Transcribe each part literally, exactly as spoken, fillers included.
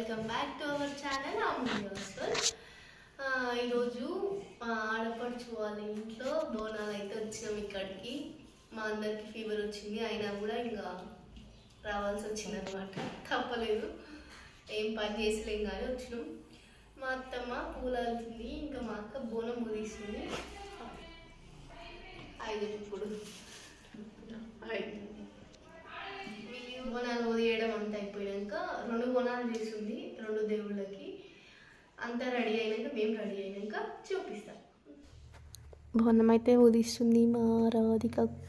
Welcome back to our channel అమ్మునియోస్వల్. ఈరోజు ఆడపడుచు వాళ్ళ ఇంట్లో బోనాలు అయితే వచ్చినాం. ఇక్కడికి మా అందరికి ఫీవర్ వచ్చింది, అయినా కూడా ఇంకా రావాల్సి వచ్చింది అనమాట. తప్పలేదు, ఏం పని చేసలేం కానీ వచ్చినాం. మా అత్తమ్మ పూలు అల్లుతుంది, ఇంకా మా అక్క బోనం ముగిస్తుంది. ఐదు ఇప్పుడు బోనాలు ఉదయడం అంతా అయిపోయాక రెండు బోనాలు చేస్తుంది, రెండు దేవుళ్ళకి. అంతా రెడీ అయినాక మేము రెడీ అయినాక చూపిస్తాం. బోనం అయితే ఉదిస్తుంది మా రాధికక్క.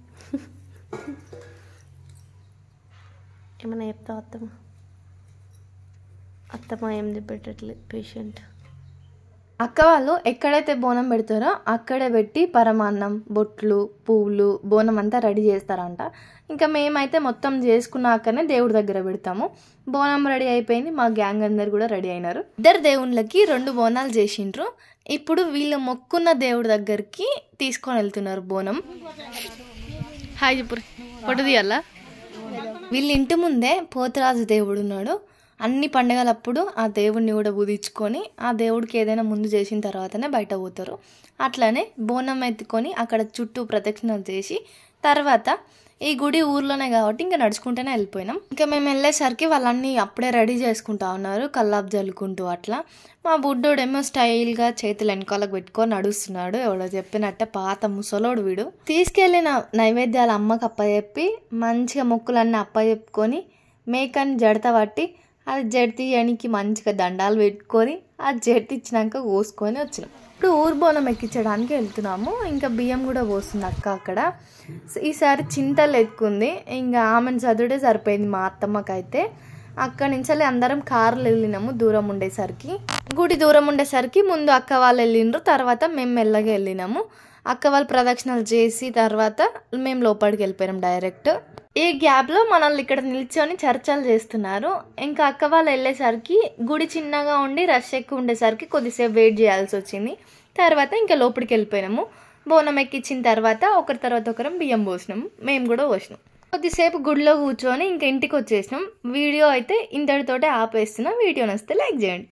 ఏమన్నా చెప్తావు అత్తమ్మ? అత్తమ్మ ఏం చెప్పేటట్లేదు, పేషెంట్. అక్క వాళ్ళు ఎక్కడైతే బోనం పెడతారో అక్కడే పెట్టి పరమాన్నం, బొట్లు, పువ్వులు, బోనం అంతా రెడీ చేస్తారంట. ఇంకా మేమైతే మొత్తం చేసుకున్నాకనే దేవుడి దగ్గర పెడతాము. బోనం రెడీ అయిపోయింది, మా గ్యాంగ్ అందరు కూడా రెడీ అయినారు. ఇద్దరు దేవుళ్ళకి రెండు బోనాలు చేసిండ్రు. ఇప్పుడు వీళ్ళు మొక్కున్న దేవుడి దగ్గరికి తీసుకొని వెళ్తున్నారు బోనం. హాయ్ చెప్పు, పొట్టు తీయాలా? వీళ్ళ ఇంటి ముందే పోతరాజు దేవుడు ఉన్నాడు. అన్ని పండుగలప్పుడు ఆ దేవుడిని కూడా ఊదించుకొని ఆ దేవుడికి ఏదైనా ముందు చేసిన తర్వాతనే బయట పోతారు. అట్లనే బోనం ఎత్తుకొని అక్కడ చుట్టూ ప్రదక్షిణలు చేసి తర్వాత ఈ గుడి ఊర్లోనే కాబట్టి ఇంకా నడుచుకుంటూనే వెళ్ళిపోయినాం. ఇంకా మేము వెళ్ళేసరికి వాళ్ళన్నీ అప్పుడే రెడీ చేసుకుంటా ఉన్నారు, కల్లాపు జల్లుకుంటూ అట్లా. మా బుడ్డోడేమో స్టైల్గా చేతులు వెనకాలకు పెట్టుకొని నడుస్తున్నాడు. ఎవడో చెప్పినట్టే పాత ముసలోడు వీడు. తీసుకెళ్ళిన నైవేద్యాలు అమ్మకి అప్పచెప్పి మంచిగా మొక్కులన్నీ అప్పచెప్పుకొని మేకని జడత పట్టి అది జడితీయడానికి మంచిగా దండాలు పెట్టుకొని ఆ జడితి ఇచ్చినాక కోసుకొని వచ్చినాం. ఇప్పుడు ఊరు బోనం ఎక్కించడానికి వెళ్తున్నాము. ఇంకా బియ్యం కూడా పోస్తుంది అక్క అక్కడ. ఈసారి చింతలు ఎత్తుకుంది, ఇంకా ఆమెను చదువుడే సరిపోయింది మా అత్తమ్మకైతే. అక్కడి నుంచి అందరం కార్లు వెళ్ళినాము దూరం ఉండేసరికి. గుడి దూరం ఉండేసరికి ముందు అక్క వాళ్ళు వెళ్ళిండ్రు, తర్వాత మేము మెల్లగా వెళ్ళినాము. అక్క వాళ్ళు ప్రదక్షిణలు చేసి తర్వాత మేము లోపలికి వెళ్ళిపోయినాం డైరెక్ట్. ఈ గ్యాప్లో మనల్ని ఇక్కడ నిల్చొని చర్చలు చేస్తున్నారు. ఇంకా అక్క వాళ్ళు వెళ్ళేసరికి గుడి చిన్నగా ఉండి రష్ ఎక్కువ ఉండేసరికి కొద్దిసేపు వెయిట్ చేయాల్సి వచ్చింది. తర్వాత ఇంకా లోపలికి వెళ్ళిపోయినాము. బోనం ఎక్కించిన తర్వాత ఒకరి తర్వాత ఒకరం బియ్యం పోసినాము, మేము కూడా పోసినాం. కొద్దిసేపు గుడిలో కూర్చొని ఇంకా ఇంటికి వచ్చేసినాం. వీడియో అయితే ఇంతటితోటే ఆపేస్తున్నాం. వీడియో నచ్చితే లైక్ చేయండి.